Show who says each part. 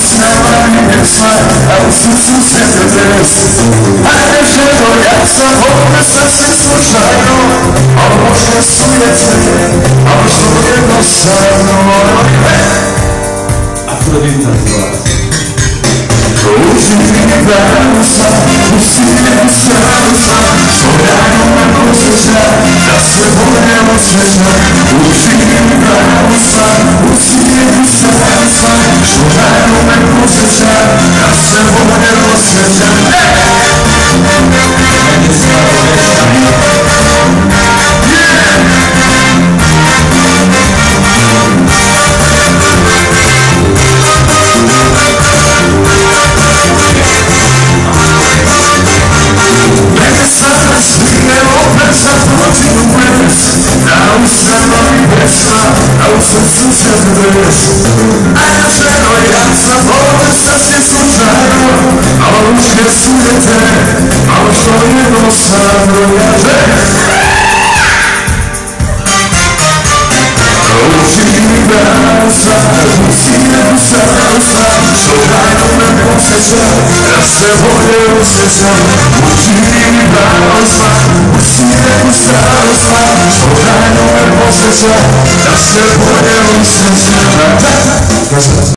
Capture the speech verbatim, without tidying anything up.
Speaker 1: usnęła mi wiosna, a u sercu serce dres. A nie wzięło jak zawodne serce słuchają, a może sujecie, a może jedno samo.
Speaker 2: A kto wie nas z was?
Speaker 1: Uczyni balansa, uczyni balansa, sobrają na pozycja, na swoje ostrzeża. Uczyni balansa, uczyni balansa, sobrają na pozycja, na swoje ostrzeża. A u sercu serce dres. A ja czego jak zawody serce słuchają, a już nie sujecie, a już to jedno samo jadę. Uczyni balansa, uczyni balansa, szukają na pozycja, na swoje ostrzeża. Uczyni balansa, uczyni balansa, szukają na pozycja, na swoje ostrzeża.